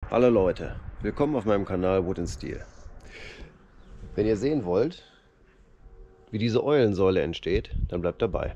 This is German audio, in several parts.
Hallo Leute, willkommen auf meinem Kanal Wood Steel. Wenn ihr sehen wollt, wie diese Eulensäule entsteht, dann bleibt dabei.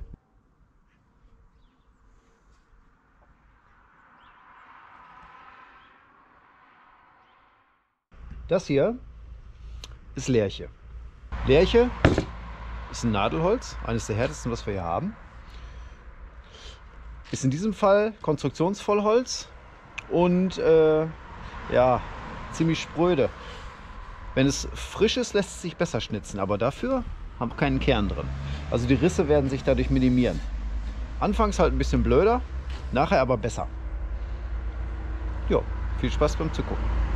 Das hier ist Lärche. Lärche ist ein Nadelholz, eines der härtesten, was wir hier haben. Ist in diesem Fall Konstruktionsvollholz und ja, ziemlich spröde. Wenn es frisch ist, lässt es sich besser schnitzen, aber dafür haben wir keinen Kern drin. Also die Risse werden sich dadurch minimieren. Anfangs halt ein bisschen blöder, nachher aber besser. Jo, viel Spaß beim Zugucken.